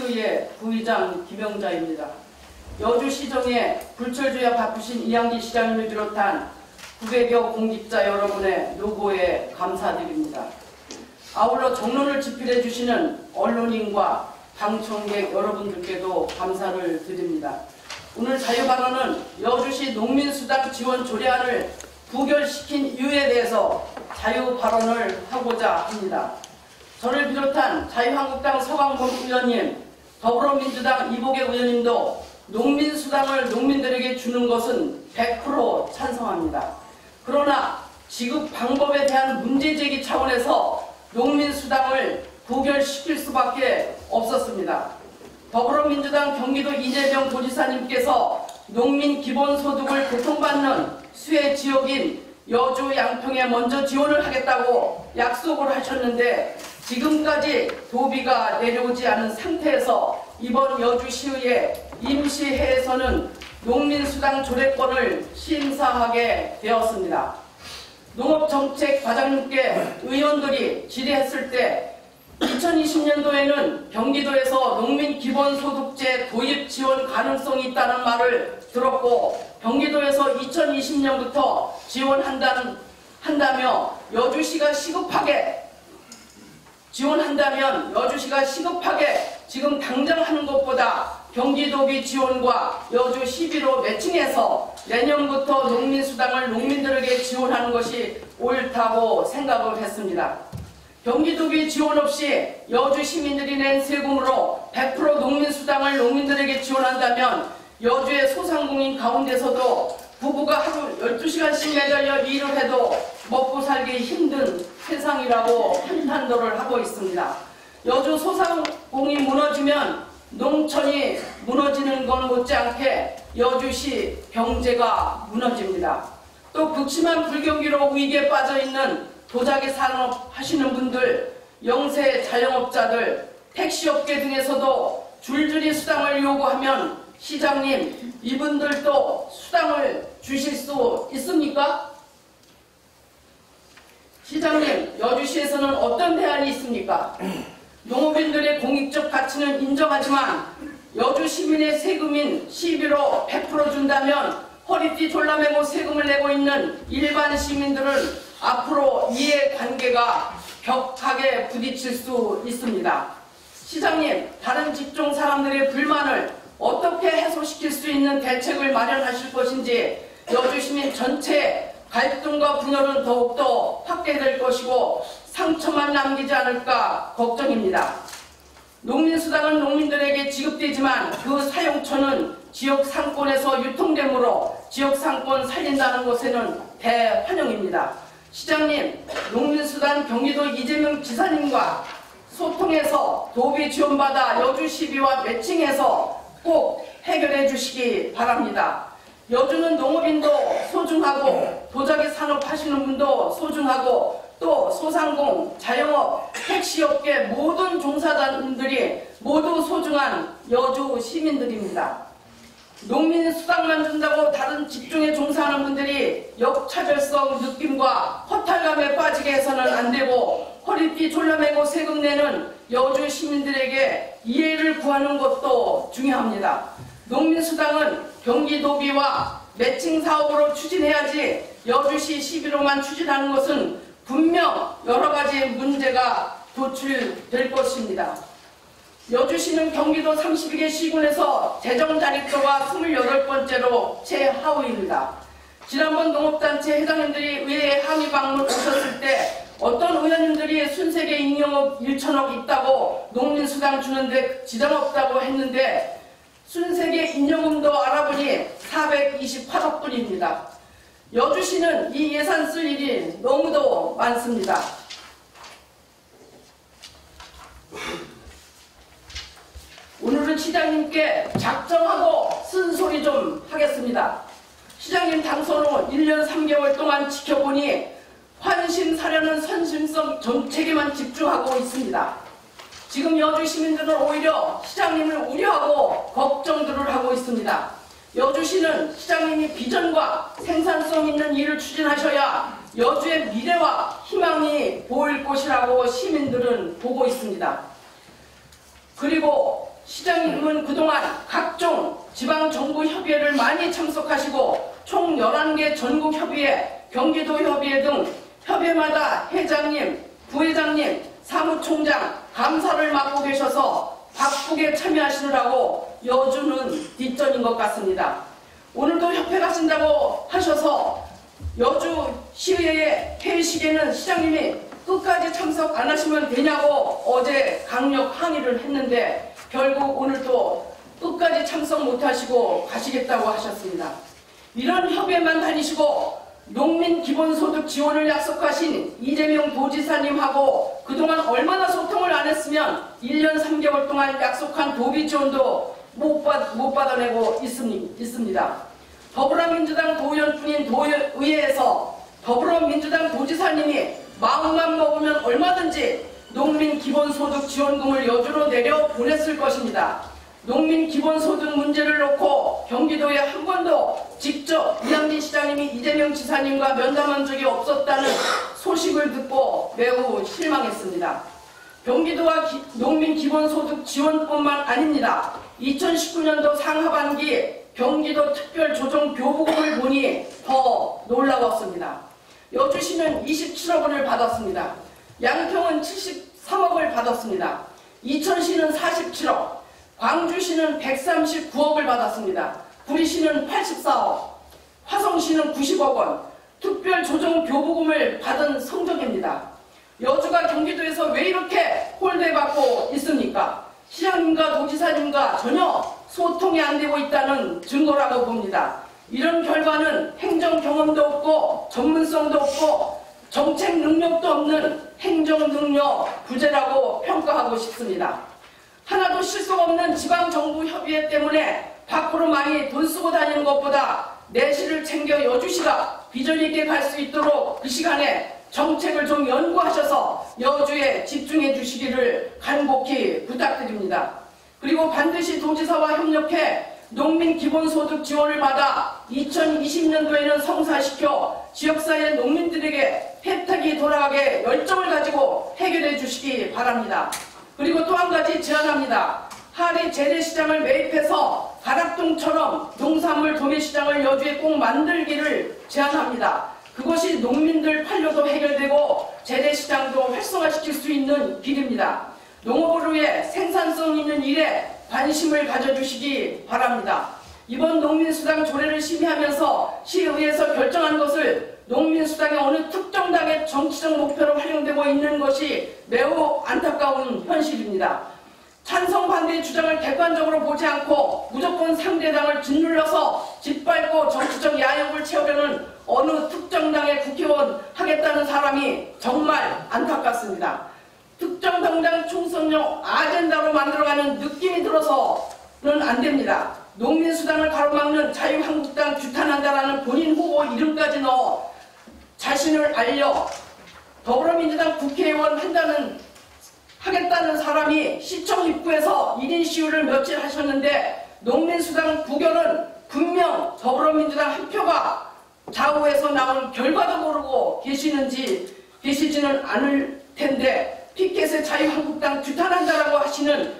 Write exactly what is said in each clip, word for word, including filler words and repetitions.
여주시의회 부의장 김영자입니다. 여주시정에 불철주야 바쁘신 이양기 시장님을 비롯한 구백여 공직자 여러분의 노고에 감사드립니다. 아울러 정론을 집필해 주시는 언론인과 방청객 여러분들께도 감사를 드립니다. 오늘 자유발언은 여주시 농민수당 지원 조례안을 부결시킨 이유에 대해서 자유발언을 하고자 합니다. 저를 비롯한 자유한국당 서강범 의원님, 더불어민주당 이복애 의원님도 농민수당을 농민들에게 주는 것은 백 퍼센트 찬성합니다. 그러나 지급 방법에 대한 문제제기 차원에서 농민수당을 부결시킬 수밖에 없었습니다. 더불어민주당 경기도 이재명 도지사님께서 농민 기본소득을 보통받는 수혜 지역인 여주 양평에 먼저 지원을 하겠다고 약속을 하셨는데 지금까지 도비가 내려오지 않은 상태에서 이번 여주시의회 임시회에서는 농민수당 조례권을 심사하게 되었습니다. 농업정책과장님께 의원들이 질의했을 때 이천이십 년도에는 경기도에서 농민기본소득제 도입 지원 가능성이 있다는 말을 들었고 경기도에서 이천이십 년부터 지원한다는, 한다며 여주시가 시급하게 지원한다면 여주시가 시급하게 지금 당장 하는 것보다 경기도비 지원과 여주 시비로 매칭해서 내년부터 농민수당을 농민들에게 지원하는 것이 옳다고 생각을 했습니다. 경기도비 지원 없이 여주 시민들이 낸 세금으로 백 퍼센트 농민수당을 농민들에게 지원한다면 여주의 소상공인 가운데서도 부부가 하루 열두 시간씩 매달려 일을 해도 먹고 살기 힘든 세상이라고 한탄도를 하고 있습니다. 여주 소상공인이 무너지면 농촌이 무너지는 건 못지않게 여주시 경제가 무너집니다. 또 극심한 불경기로 위기에 빠져있는 도자기 산업 하시는 분들, 영세 자영업자들, 택시업계 등에서도 줄줄이 수당을 요구하면 시장님, 이분들도 수당을 주실 수 있습니까? 시장님, 여주시에서는 어떤 대안이 있습니까? 농업인들의 공익적 가치는 인정하지만 여주 시민의 세금인 시비로 백 퍼센트 준다면 허리띠 졸라매고 세금을 내고 있는 일반 시민들은 앞으로 이해관계가 격하게 부딪힐 수 있습니다. 시장님, 다른 직종 사람들의 불만을 어떻게 해소시킬 수 있는 대책을 마련하실 것인지 여주 시민 전체의 갈등과 분열은 더욱더 확대될 것이고 상처만 남기지 않을까 걱정입니다. 농민수당은 농민들에게 지급되지만 그 사용처는 지역 상권에서 유통되므로 지역 상권 살린다는 것에는 대환영입니다. 시장님, 농민수당 경기도 이재명 지사님과 소통해서 도비 지원받아 여주 시비와 매칭해서 꼭 해결해 주시기 바랍니다. 여주는 농업인도 소중하고 도자기 산업 하시는 분도 소중하고 또 소상공, 자영업, 택시업계 모든 종사자들이 모두 소중한 여주 시민들입니다. 농민 수당만 준다고 다른 직종에 종사하는 분들이 역차별성 느낌과 허탈감에 빠지게 해서는 안 되고 허리띠 졸라매고 세금 내는 여주 시민들에게 이해를 구하는 것도 중요합니다. 농민수당은 경기도비와 매칭 사업으로 추진해야지 여주시 시비로만 추진하는 것은 분명 여러 가지 문제가 도출될 것입니다. 여주시는 경기도 삼십이 개 시군에서 재정 자립도가 스물여덟 번째로 최하위입니다. 지난번 농업단체 회장님들이 의회에 항의 방문 오셨을 때 어떤 의원님들이 순세계 잉여업 일천억 있다고 농민수당 주는데 지장 없다고 했는데 순세계 잉여금도 알아보니 사백이십팔억 분입니다. 여주시는 이 예산 쓸 일이 너무도 많습니다. 오늘은 시장님께 작정하고 쓴소리 좀 하겠습니다. 시장님 당선 후 일 년 삼 개월 동안 지켜보니 환심사려는 선심성 정책에만 집중하고 있습니다. 지금 여주 시민들은 오히려 시장님을 우려하고 걱정들을 하고 있습니다. 여주시는 시장님이 비전과 생산성 있는 일을 추진하셔야 여주의 미래와 희망이 보일 것이라고 시민들은 보고 있습니다. 그리고 시장님은 그동안 각종 지방정부 협의회를 많이 참석하시고 총 열한 개 전국 협의회, 경기도 협의회 등 협의회마다 회장님, 부회장님, 사무총장, 감사를 맡고 계셔서 바쁘게 참여하시느라고 여주는 뒷전인 것 같습니다. 오늘도 협회 가신다고 하셔서 여주 시의회 회의식에는 시장님이 끝까지 참석 안 하시면 되냐고 어제 강력 항의를 했는데 결국 오늘도 끝까지 참석 못하시고 가시겠다고 하셨습니다. 이런 협의회만 다니시고 농민 기본소득 지원을 약속하신 이재명 도지사님하고 그동안 얼마나 소통을 안 했으면 일 년 삼 개월 동안 약속한 도비 지원도 못, 받, 못 받아내고 있습니다. 더불어민주당 도의원뿐인 도의회에서 더불어민주당 도지사님이 마음만 먹으면 얼마든지 농민 기본소득 지원금을 여주로 내려 보냈을 것입니다. 농민 기본소득 문제를 놓고 경기도에 한 번도 직접 이양기 시장님이 이재명 지사님과 면담한 적이 없었다는 소식을 듣고 매우 실망했습니다. 경기도와 기, 농민 기본소득 지원뿐만 아닙니다. 이천십구 년도 상하반기 경기도 특별조정교부금을 보니 더 놀라웠습니다. 여주시는 이십칠억 원을 받았습니다. 양평은 칠십삼억을 받았습니다. 이천시는 사십칠억, 광주시는 백삼십구억을 받았습니다. 구리시는 팔십사억, 화성시는 구십억 원, 특별조정교부금을 받은 성적입니다. 여주가 경기도에서 왜 이렇게 홀대받고 있습니까? 시장님과 도지사님과 전혀 소통이 안 되고 있다는 증거라고 봅니다. 이런 결과는 행정 경험도 없고 전문성도 없고 정책 능력도 없는 행정 능력 부재라고 평가하고 싶습니다. 하나도 실속 없는 지방정부협의회 때문에 밖으로 많이 돈 쓰고 다니는 것보다 내실을 챙겨 여주시가 비전 있게 갈 수 있도록 그 시간에 정책을 좀 연구하셔서 여주에 집중해 주시기를 간곡히 부탁드립니다. 그리고 반드시 도지사와 협력해 농민 기본소득 지원을 받아 이천이십 년도에는 성사시켜 지역사회 농민들에게 혜택이 돌아가게 열정을 가지고 해결해 주시기 바랍니다. 그리고 또 한 가지 제안합니다. 하리 재래시장을 매입해서 가락동처럼 농산물 도매시장을 여주에 꼭 만들기를 제안합니다. 그것이 농민들 판료도 해결되고 재래시장도 활성화시킬 수 있는 길입니다. 농업을 위해 생산성 있는 일에 관심을 가져주시기 바랍니다. 이번 농민수당 조례를 심의하면서 시의회에서 결정한 것을 농민수당의 어느 특정 당의 정치적 목표로 활용되고 있는 것이 매우 안타까운 현실입니다. 찬성 반대의 주장을 객관적으로 보지 않고 무조건 상대당을 짓눌러서 짓밟고 정치적 야욕을 채우려는 어느 특정 당의 국회의원 하겠다는 사람이 정말 안타깝습니다. 특정 정당 총선용 아젠다로 만들어가는 느낌이 들어서는 안 됩니다. 농민수당을 가로막는 자유한국당 규탄한다라는 본인 후보 이름까지 넣어 자신을 알려 더불어민주당 국회의원 한다는 하겠다는 사람이 시청 입구에서 일 인 시위를 며칠 하셨는데 농민수당 부결은 분명 더불어민주당 한 표가 좌우에서 나온 결과도 모르고 계시는지 계시지는 않을 텐데 피켓에 자유한국당 규탄한다라고 하시는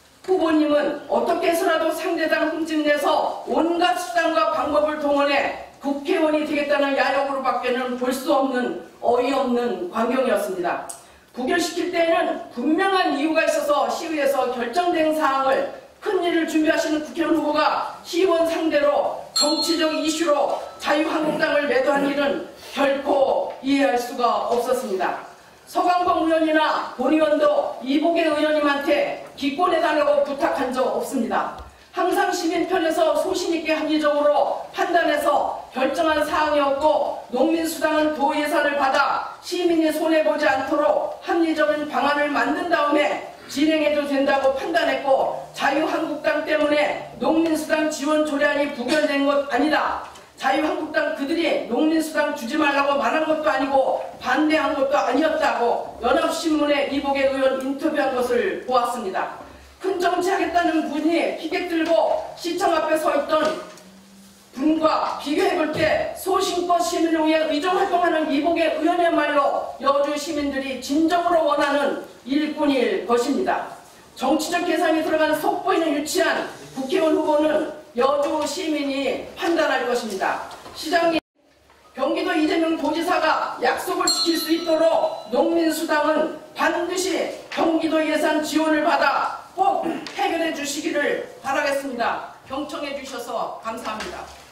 후보님은 어떻게 해서라도 상대당 흠집내서 온갖 수단과 방법을 동원해 국회의원이 되겠다는 야욕으로 밖에는 볼 수 없는 어이없는 광경이었습니다. 부결시킬 때에는 분명한 이유가 있어서 시의회에서 결정된 사항을 큰일을 준비하시는 국회의원 후보가 시의원 상대로 정치적 이슈로 자유한국당을 매도한 일은 결코 이해할 수가 없었습니다. 서강범 의원이나 본 의원도 이복의 의원님한테 기권해달라고 부탁한 적 없습니다. 항상 시민 편에서 소신있게 합리적으로 판단해서 결정한 사항이었고 농민수당은 도 예산을 받아 시민이 손해보지 않도록 합리적인 방안을 만든 다음에 진행해도 된다고 판단했고 자유한국당 때문에 농민수당 지원 조례안이 부결된 것 아니다. 자유한국당 그들이 농민수당 주지 말라고 말한 것도 아니고 반대한 것도 아니었다고 연합신문에 이복의 의원 인터뷰한 것을 보았습니다. 큰 정치하겠다는 분이 피켓 들고 시청 앞에 서 있던 분과 비교해볼 때 소신껏 시민을 위해 의정활동하는 이복의 의원이야말로 여주 시민들이 진정으로 원하는 일꾼일 것입니다. 정치적 계산이 들어가는 속보이는 유치한 국회의원 후보는 여주 시민이 판단할 것입니다. 시장님, 경기도 이재명 도지사가 약속을 지킬 수 있도록 농민수당은 반드시 경기도 예산 지원을 받아 꼭 해결해 주시기를 바라겠습니다. 경청해 주셔서 감사합니다.